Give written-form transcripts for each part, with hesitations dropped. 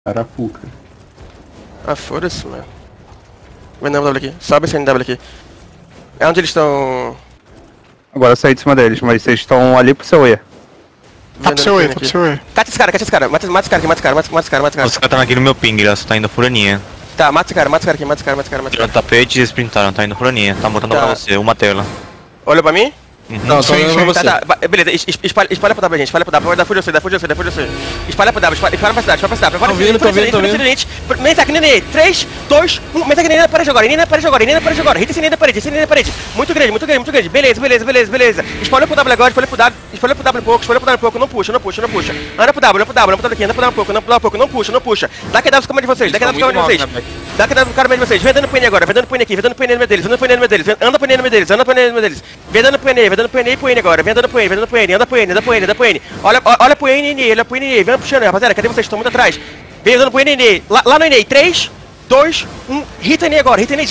Arapuca. Ah, foda-se, mano. Vem W aqui. Sobe esse NW aqui. É onde eles estão... Agora eu saí de cima deles, mas vocês estão ali pro seu E. Tá pro seu E, tá pro seu E. Cata esse cara, mata esse cara aqui, mata esse cara, mata esse cara, mata esse cara. Os caras tá aqui no meu ping, ele só tá indo furaninha. Tá, mata esse cara, mata esse cara aqui, mata esse cara, mata esse cara, mata esse Tiraram cara. o tapete e sprintaram, tá indo furaninha. Tá botando Tá. pra você, eu matei ela. Olha pra mim? Não, só olhando pra você. Tá, beleza, espalha pro W, gente, espalha pro W, dá fuga de você. Espalha pro W, espalha pra cidade, Tô vendo. Meta aqui, Nenê, 3, 2, 1, meta aqui, Nenê na parede agora, Rita esse Nenê na parede, muito grande, beleza. Espalha pro W agora, espalha pro W um pouco, não puxa. Anda pro W aqui, anda pro W um pouco, não puxa. Dá que W fica mais de vocês, Dá que W fica mais de vocês, vem dando PN agora, vem dando PN aqui, anda pro NM deles, anda pro NM deles. Vem dando PN e PN agora, vem dando PN, anda PN. Olha pro NN, vem puxando, rapaziada, cadê vocês? Estão muito atrás. Vem dando pro NN, lá no NN, 3, 2, 1, Rita NN agora, Rita NN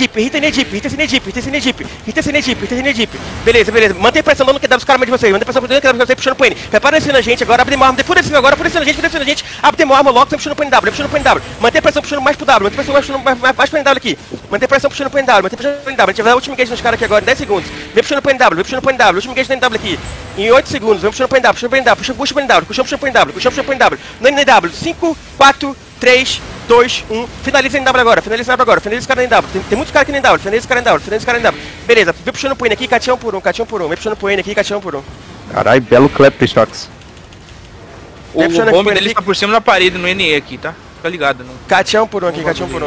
Jeep. Beleza. Mantém pressão, não quer dar os caras mais de vocês, puxando PN. Prepara esse na gente agora, abre arma, defuda esse agora, fuda na gente, abre arma logo, puxando PN W. Mantém pressão puxando mais pro W, mais PN W aqui. Mantém pressão puxando PN W, A gente vai dar último engage nos caras aqui agora, 10 segundos. Vem puxando PN W, último engage no NW aqui. Em 8 segundos, vem puxando PN W, puxa PN W. No NW, 5, 4, 3, 2, 1, finaliza o NW agora, finaliza esse cara no NW, tem muitos caras aqui no NW, finaliza esse cara no NW, beleza, vem puxando o PN aqui, catinha um por um, vem puxando o PN aqui, catinha um por um. Caralho, belo clap, Pistox. O bombe deles tá por cima da parede no NE aqui, tá? Fica ligado. Não. Catinha um por um aqui.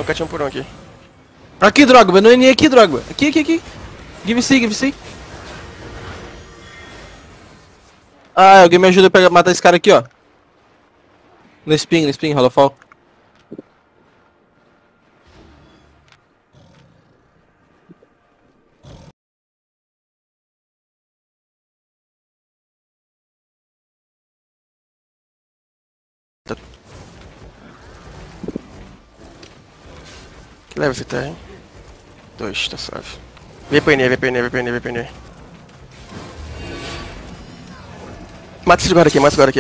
Aqui, Drogba, no NE aqui, Drogba. Aqui. Give C. Ah, alguém me ajuda a matar esse cara aqui, ó. No spin, Holofall. Que leva você tá, hein? 2, tá suave. Vem PN. Mata esse guarda aqui.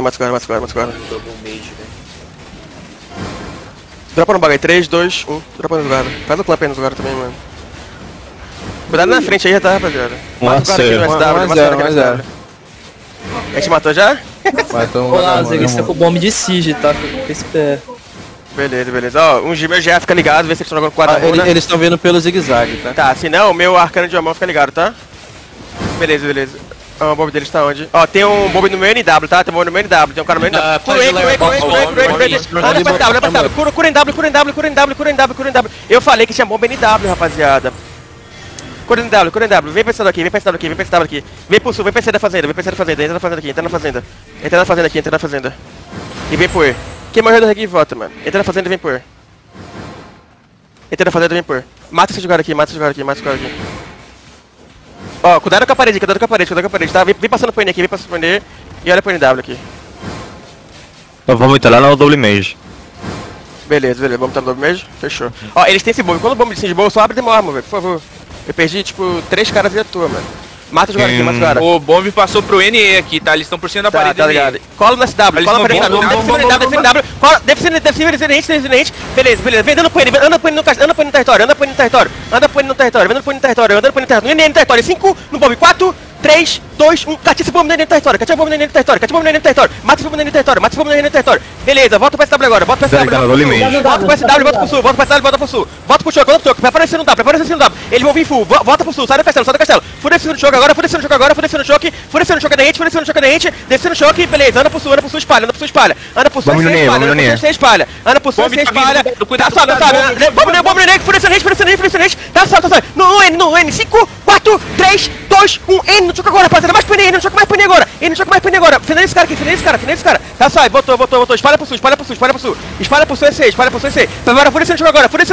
Dropa no bagulho, 3, 2, 1, dropa no guarda. Faz o clamp aí nos guarda também, mano. Cuidado na frente aí, tá, rapaziada. Mata o guarda aqui no SW, A gente matou já? Olá, Zé, você tá com o bombe de Siege, tá? Fica esperto. Beleza. Ó, um G meu GA fica ligado, vê se eles estão jogando quadra. Eles estão vindo pelo zigue-zague, tá? Tá, se não, o meu arcano de mão fica ligado, tá? Beleza. Ó, o bomb deles tá onde? Ó, tem um bomb no meu NW, tá? Tem um bomb no meu NW, tem um cara no meu NW. Cura NW. Eu falei que tinha bomba NW, rapaziada. Cura NW. Vem pra esse daqui. Vem pro sul, vem pra esse da fazenda. Entra na fazenda. E vem por. Quem morreu do reggae vota, mano. Entra na fazenda e vem por. Mata esse jogador aqui. Ó, cuidado com a parede, tá? Vem passando por ele aqui, e olha pro NW aqui. Então vamos entrar lá no double mage. Beleza, vamos entrar no double mage? Fechou. Ó, eles têm esse bomb, quando o bomb de boa, só abre de arma, velho, por favor. Eu perdi, tipo, 3 caras e a tua, mano. Mata os caras aqui. O bombe passou pro NE aqui, tá? Eles estão por cima da parede. Tá ligado. Cola no SW, cola na parede, desce na gente. Beleza. Vem dando PN, anda PN no território. No NN no território. 5, no bombe, 4, 3, 2, 1, cate esse bombe no NN no território. Mata esse bombe no NN no território. Beleza, volta pro SW agora, volta pro SW, volta pro sul. Volta pro choque, prepara esse no W. Eles vão vir full, volta pro sul, sai do castelo. Fura esse no choque agora, fura esse no choque da gente, desce no choque, beleza, anda pro sul, espalha. Anda pro sul, espalha. Bombe no NN, fura esse na gente. Tá salto. No N, 5, 4, 3, 2, 1, N no choque agora, rapaziada, mais PN agora. Finaliza esse cara. Tá, sai, botou. Espalha pro sul. Espalha pro sul EC. Agora, fura esse no choque agora, Cura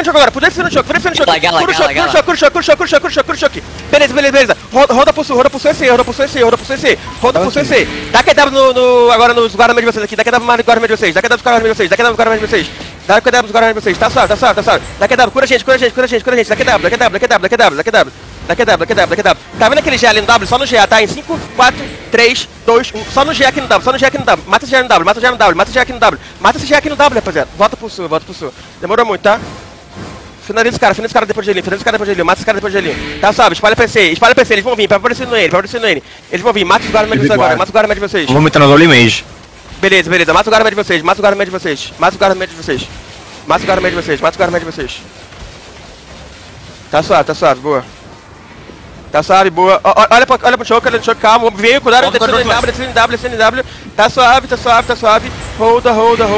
o choque. Beleza. Roda pro sul EC. Dá que W agora nos guarda-meio de vocês aqui. Dá que W guarda-meio de vocês. Dá QW dos guarda de vocês. Tá suave, tá suave, tá suave. Dá QW, cura a gente, cura a gente, cura a gente, cura a gente. Dá QW, dá QW, dá QW, dá QW, dá QW. Dá QW, dá QW, dá QW. Tá vendo aquele GA ali no W? Só no GA, tá? Em 5, 4, 3, 2, 1. Só no GA aqui no W, só no GA aqui no W. Mata esse GA no W, mata esse GA no W, mata esse GA aqui no W. Mata esse GA aqui no W, rapaziada. Volta pro sul, volta pro sul. Demorou muito, tá? Finaliza esse cara depois de ele, finaliza esse cara depois de ele, mata esse cara depois de ele. Tá suave, espalha PC, eles vão vir, vai aparecendo ele, vai aparecendo ele. Eles vão vir, mata os guarda de vocês agora, mata os guarda de vocês. Vou meter no Dolly Mage. Beleza, beleza, mata o guarda de vocês, mata o guarda de vocês, mata o guarda de vocês. Mata o guarda de vocês, mata o guarda de vocês. Tá suave, boa. Tá suave, boa. Olha pro choque, calma. Veio, cuidado, descendo NW. Tá suave. Roda.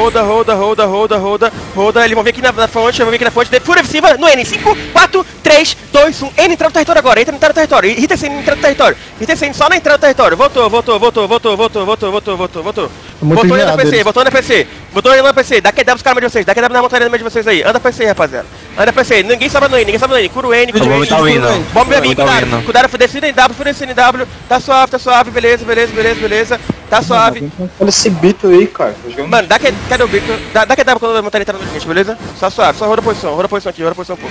Eles vão vir aqui na fonte, Fúria Efusiva no N. 5, 4, 3, 2, 1. N entrando no território agora, entra no território. Irrita esse N entrando no território. Irrita esse N só na entrada do território. Voltou. Voltou ainda no PC. Dá QW os caras de vocês. Dá QW na montanha de vocês aí. Anda PC, rapaziada. Anda PC. Ninguém sobra no N. Cura o N. Bomba vai vir, cuidado, descida em W, descida em W. Tá suave, beleza. Tá suave. Olha esse bito aí, cara. Mano, cadê o bito? Dá QW quando a montanha entrar no limite, beleza? Só suave, só roda a posição aqui, pô.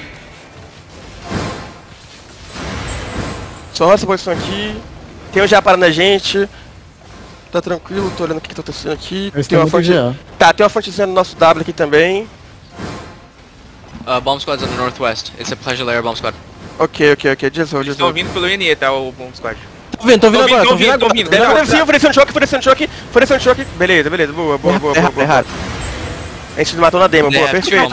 Só roda essa posição aqui. Tem um já parando na gente. Tá tranquilo, tô olhando o que tá acontecendo aqui. Tem uma fonte. Tá, tem uma fontezinha no nosso W aqui também. Bomb squad's on the northwest. It's a pleasure layer bomb squad. Ok. Just hold. Estão vindo pelo NE, tá? O Bomb Squad. Tô vindo agora. Oferecendo choque. Beleza, boa. Errado. A gente matou na demo, boa, perfeito.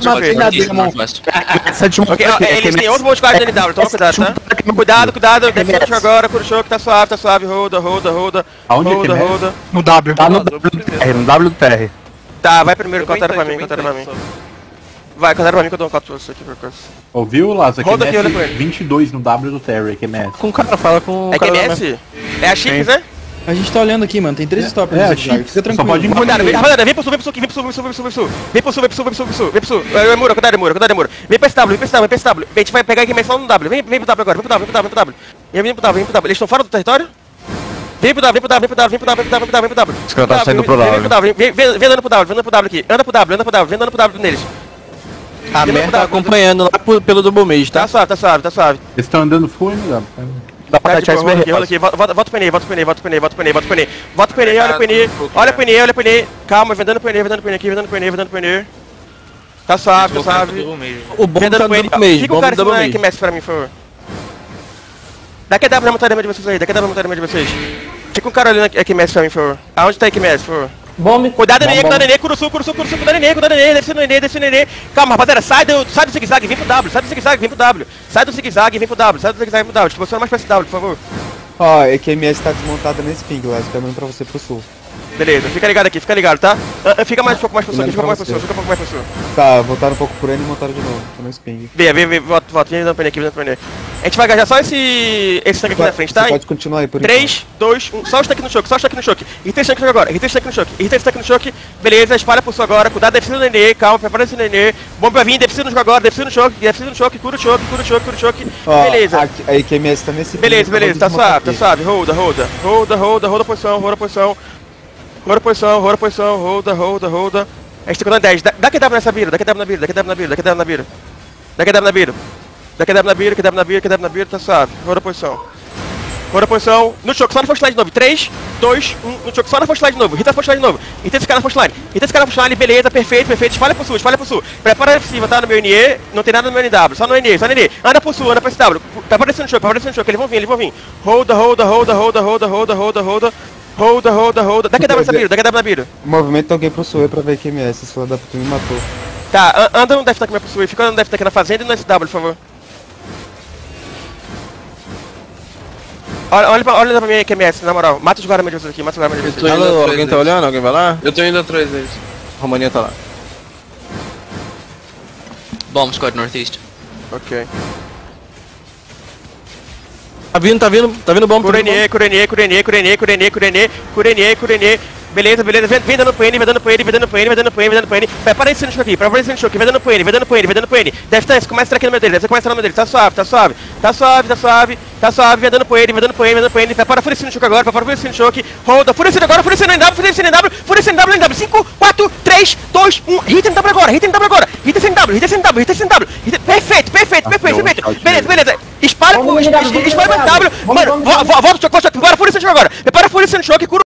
Ok, eles têm outro Bomb Squad no NW, toma cuidado, tá? Cuidado, defende o choque agora, cura o choque, tá suave, roda. Aonde é que roda. No W. Tá no W do TR. Tá, vai primeiro, contaram pra mim. Vai, contaram pra mim que eu dou um 4 aqui por causa. Ouviu, Lázaro? Roda aqui, olha pra ele. 22 no W do Terry, QMS. Com o cara, fala com o cara. É QMS? É a Chiques, né? A gente tá olhando aqui, mano. Tem 3 stops. Fica tranquilo. Só pode ir Rapaziada, vem pro sul aqui, vem pro sul. Vem pro sul. Muro, cuidado, Muro. Vem pra esse W. A gente vai pegar aqui mais só no W. Vem pro W agora, vem pro W. Vem pro W. Eles estão fora do território? Vem pro W. Os caras tá saindo pro W. Vem andando pro W aqui. Anda pro W, vem andando pro W neles. A merda tá acompanhando lá pelo Double Mage, tá? Tá suave. Eles estão andando full ainda. Dá pra tatear esse rola aqui, volta pro PNE, olha pro PNE. Calma, vem dando PNE aqui, Tá suave. O bomb tá dando Mage, Fica o cara que mexe pra mim, por favor. Dá QW na montanha de vocês aí, Fica um cara olhando aqui mexe pra mim, por favor. Aonde tá aqui mexe, por favor? Bomb. Cuidado, Nenê, cura o sul, cuidado, Nenê, desce no Nenê. Calma, rapaziada, sai do zigue-zague, vem pro W. Sai do zigue-zague, vem pro W. Te posiciona mais pra esse W, por favor. Ó, a QMS tá desmontada nesse ping lá, caminhando pra você pro sul. Beleza, fica ligado, tá? Fica um pouco mais pro sul aqui, fica um pouco mais pro sul. Tá, voltaram um pouco por ele e montaram de novo, tô nesse ping. Vem, volta, vem dando PNE aqui, A gente vai agajar só esse tanque aqui na frente, tá? Pode continuar aí, por 3, 2, 1, só o tanque no choque. Irrita esse tanque agora, irrita esse tanque no choque. Beleza, espalha pro sul agora, cuidado, defesa do Nenê, calma, prepara esse Nenê. Bomba vai vir, defesa no choque agora, defesa no choque, cura o choque. Ó, Beleza. A QMS tá nesse ping. Beleza, tá suave, roda a posição. Roda a gente tá com 10, dá QW nessa bira, tá suave, roda a posição, no choque, só na force line de novo, 3, 2, 1, no choque, só na force line de novo, irrita a force line de novo, irrita esse cara na force line, beleza, perfeito, espalha pro sul, prepara a defensiva, tá, no meu NE, não tem nada no meu NW, só no NE, anda pro sul, anda pra esse W, prepara esse no choque, eles vão vir, roda, dá QW na bira, Movimento alguém pro sul aí pra ver QMS, esse filho da puta me matou. Tá, anda no Death Tank mais pro sul, fica andando no Death Tank na fazenda e no SW, por favor. Olha pra mim, QMS, na moral. Mata os guarda de vocês aqui, Alguém tá olhando? Alguém vai lá? Eu tô indo atrás deles. Romaninha tá lá. Bomb squad northeast. Ok. Tá vindo bomb. Curenie. Beleza, vem dando pro N, vai dando pro N. Prepara esse choque aqui, prepara esse choque, vai dando pro N. Deve começa a entrar aqui no meio dele, começa a entrar no meio dele, tá suave, vai dando pro N. Prepara Fúria no choque agora, Holda, Fúria agora, Fúria no NW, 5, 4, 3, 2, 1, hit NW agora, hit NW. Perfeito. Beleza. Espalha pro NW, mano, volta o choque, bora Fúria no choque agora, prepara Fúria no choque, cura